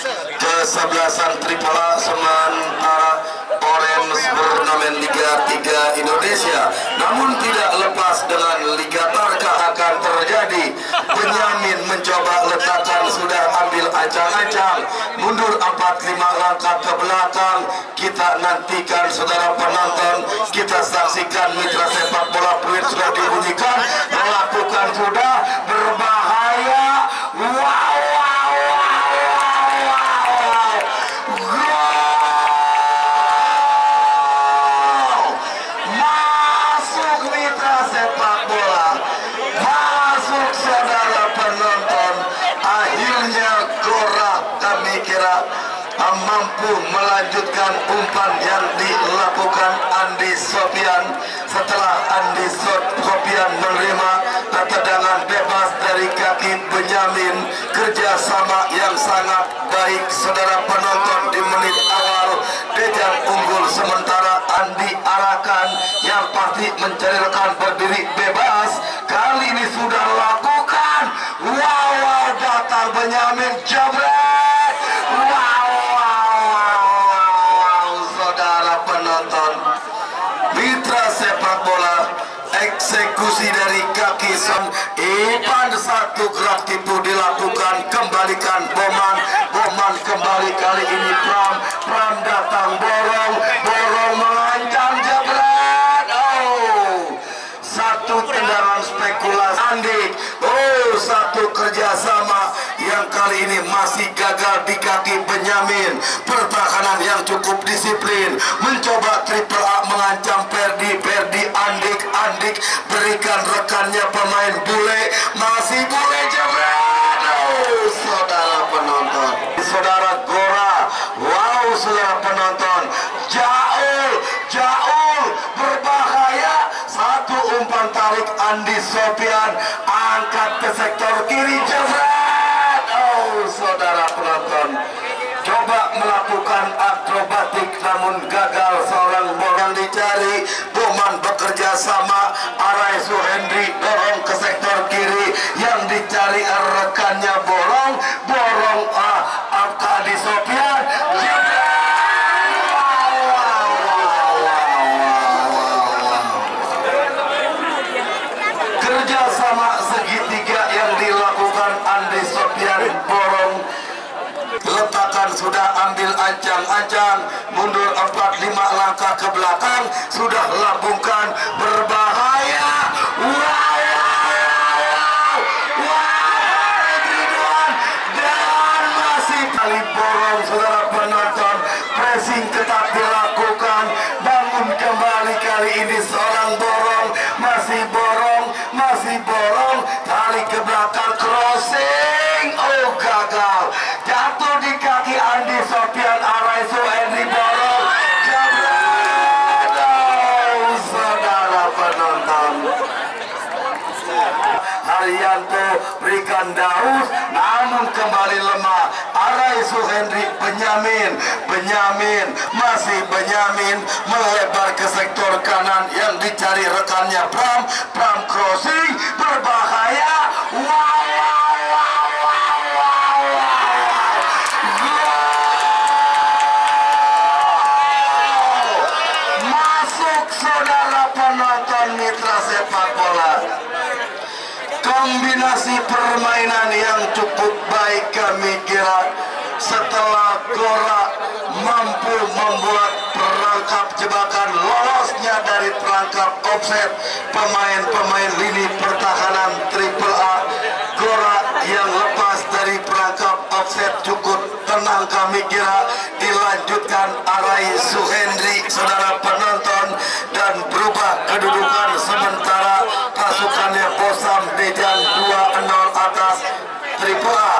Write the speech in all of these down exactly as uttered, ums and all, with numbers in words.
kesebelasan Triple A sementara Orange bernamen Liga tiga Indonesia. Namun tidak lepas dengan Liga Tarka akan terjadi. Benyamin mencoba letakkan, sudah ambil ancang-ancang, mundur empat lima langkah ke belakang. Kita nantikan saudara penonton, kita saksikan mitra sepak bola peluit sudah dibunyikan, melakukan sudah berbahaya. Wow. Mampu melanjutkan umpan yang dilakukan Andi Sofian. Setelah Andi Sofian menerima tendangan bebas dari kaki Benyamin, kerjasama yang sangat baik saudara penonton di menit awal. Dejan unggul sementara Andi arahkan yang pasti mencari rekan berdiri bebas. Kali ini sudah lakukan. Wow, wow, datang Benyamin jebret. Wow. Mitra sepak bola, eksekusi dari kaki Son. Ipan satu gerak tipu dilakukan, kembalikan Boman. Boman kembali, kali ini Pram. Pram datang, borong, borong mengancam jebret. Oh, satu tendangan spekulasi Andi. Oh, satu kerjasama yang kali ini masih gagal di kaki Benyamin. Pertahanan yang cukup disiplin, mencoba Triple A mengancam Perdi. Perdi Andik, Andik berikan rekannya pemain bule, masih bule jebret. Oh, saudara penonton, saudara Gora. Wow, saudara penonton, jauh, jauh berbahaya. Satu umpan tarik Andi Sofian, angkat ke sektor kiri jebret. Oh, saudara penonton, coba melakukan akrobatik namun gagal. Seorang bola dicari, Boman bekerja sama, Arai Suhendri dorong ke sektor kiri, yang dicari rekannya borong, borong ah, Andi Sofian jebret. Kerjasama segitiga yang dilakukan Andi Sofian, borong, letakkan sudah ambil ancang-ancang, mundur empat lima langkah ke belakang, sudah lambungkan, berbahaya. Wow, wow, wow, Ridwan, dan masih kali borong saudara penonton. Pressing ketat dilakukan, bangun kembali, kali ini seorang borong, masih borong, masih borong, kali ke belakang, crossing. Oh, gagal, jatuh di kaki Andi Sofian. Arai Suhendri borong jebret. Oh, saudara penonton, Haryanto berikan daus, namun kembali lemah. Arai Suhendri, Benyamin, Benyamin, masih Benyamin melebar ke sektor kanan, yang dicari rekannya Pram. Pram crossing, berbahaya. Wow. Saudara penonton mitra sepak bola, kombinasi permainan yang cukup baik kami kira. Setelah Gora mampu membuat perangkap jebakan, lolosnya dari perangkap offset pemain-pemain lini pertahanan Triple A, Gora yang lepas dari perangkap offset cukup tenang kami kira. Dilanjutkan Arai Suhendri saudara penonton, dan berubah kedudukan sementara pasukannya Bosam Dejan dua nol atas Triple A.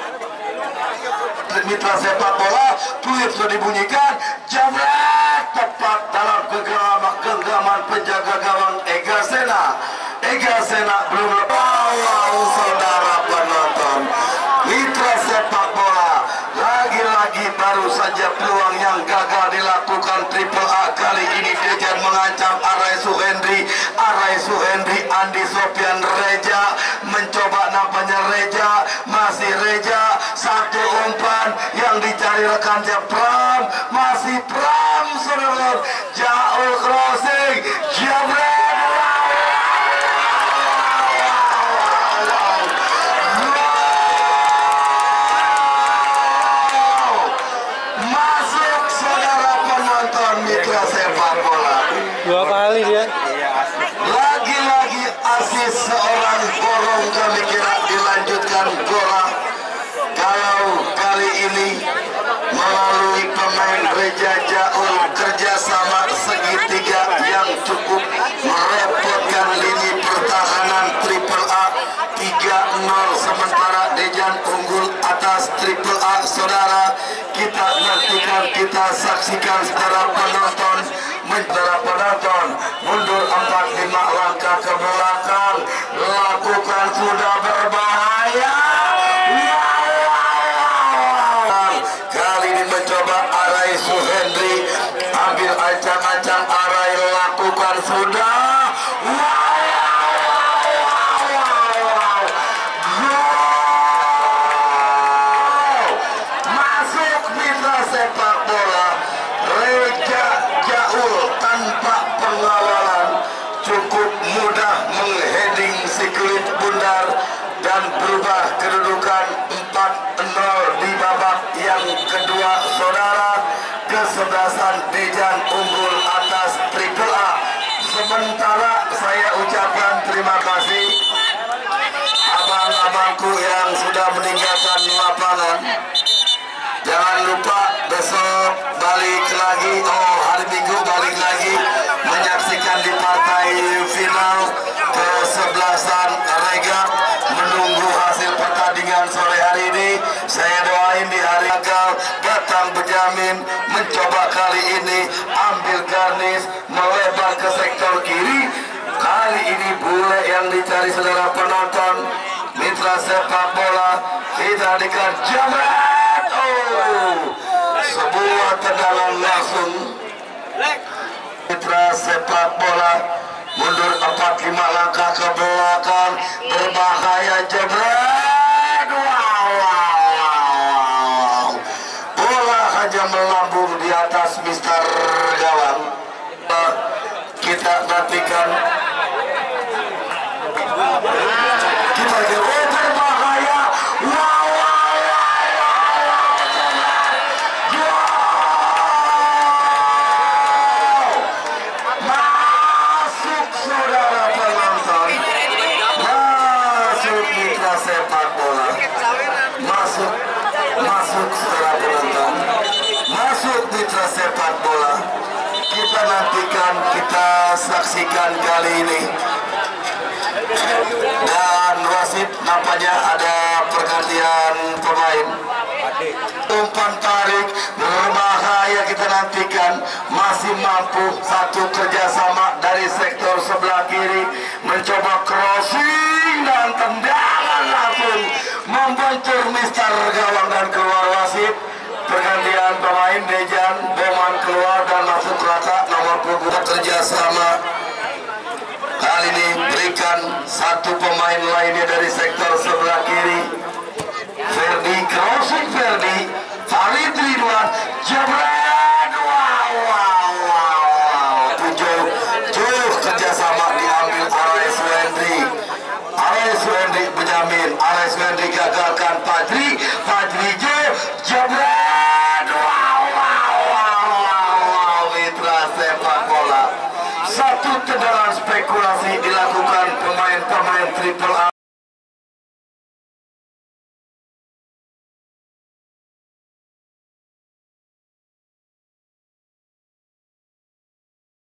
Mitra sepak bola, peluit sudah dibunyikan, jebret tepat dalam genggaman, genggaman penjaga gawang Ega Sena. Ega Sena belum lepas. Wow, saudara penonton, mitra sepak bola, lagi-lagi baru saja peluang yang gagal dilakukan Triple A. Kali ini Dejan mengancam Arai Suhendri, Arai Suhendri, Andi Sofian, Reja mencoba, nampaknya Reja, masih Reja, satu umpan yang kembali rekannya Pram, masih Pram saudara. Jauh crossing, jebret. Masuk saudara penonton mitra sepak bola. Dua kali dia. Lagi-lagi asis seorang borong kami kira dilanjutkan bola. Kalau kali ini melalui pemain Reja Jaul kerjasama segitiga yang cukup merepotkan lini pertahanan Triple A tiga nol, sementara Dejan unggul atas Triple A saudara. Kita nantikan, kita saksikan secara penonton, secara penonton mundur empat lima langkah ke belakang, lakukan sudah berbahaya. Kali ini mencoba Arai Suhendri, ambil ancang-ancang Arai, lakukan sudah. Masuk mitra sepak bola. Reja Jaul tanpa pengawalan cukup mudah mengheading si kulit bundar dan berubah kedudukan empat nol di babak yang kedua saudara. Kesebelasan Dejan unggul atas Triple A. Sementara saya ucapkan terima kasih abang-abangku yang sudah meninggalkan lapangan. Jangan lupa besok balik lagi, oh hari Minggu balik lagi menyaksikan di partai final kesebelasan Rega. Menunggu hasil pertandingan sore hari ini. Saya doain di hari gagal datang Benjamin, mencoba kali ini ambil garnis melebar ke sektor kiri. Kali ini bule yang dicari saudara penonton mitra sepak bola. Kita dekat jambret. Oh, sebuah tendangan langsung. Mitra sepak bola mundur empat lima langkah ke belakang, berbahaya, jebret. Wow, wow, wow. Bola hanya melambung di atas Mister Gawang. Kita nantikan. Kita lihat, oh berbahaya. Wow, wow, wow, wow. Masuk saudara penonton. Masuk mitra sepak bola. Masuk, masuk saudara penonton. Masuk mitra sepak bola. Kita nantikan, kita saksikan kali ini. Dan wasit nampaknya ada pergantian pemain. Umpan tarik berbahaya, kita nantikan. Masih mampu satu kerjasama dari sektor sebelah kiri, mencoba crossing dan tendangan langsung membentur Mister Gawang dan keluar wasit. Pergantian pemain, Dejan Boman keluar dan masuk rata nomor punggung. Kerjasama kali ini berikan satu pemain lainnya dari sektor sebelah kiri. Ferdi, crossing Ferdi, Farid Ridwan, jebret. Wow, wow, wow. Tujuh, tujuh kerjasama diambil Arai Suhendri. Arai Suhendri Benjamin, Arai Suhendri gagalkan Fajri, Fajri J, jebret. Wow, wow, wow, wow. Mitra sepak bola. Satu tendangan spekulasi dilakukan pemain-pemain Triple A.